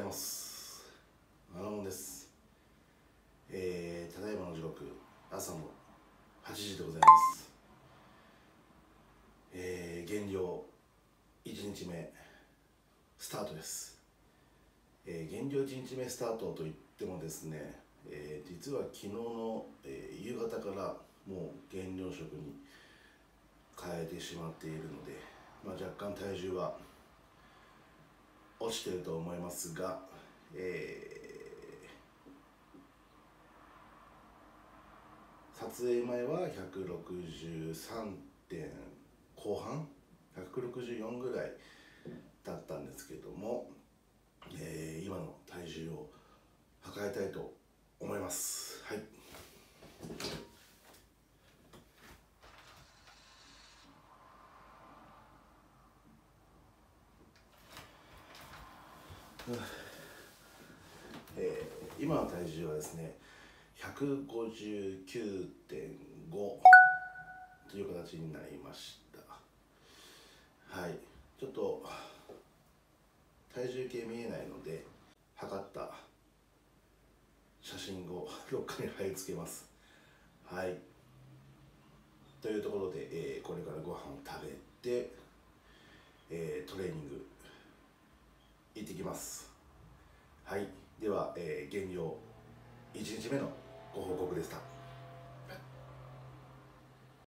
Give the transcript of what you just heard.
ます。マナモンです。ただいまの時刻、朝の8時でございます。減量1日目スタートです。減量1日目スタートといってもですね、実は昨日の、夕方からもう減量食に変えてしまっているので、若干体重は落ちていると思いますが、撮影前は163点後半164ぐらいだったんですけども、今の体重を測りたいと思います。はい。今の体重はですね159.5という形になりました。はい、ちょっと体重計見えないので測った写真をどっかに貼り付けます。はい、というところで、これからご飯を食べて、トレーニング行ってきます。はい、では、減量1日目のご報告でした。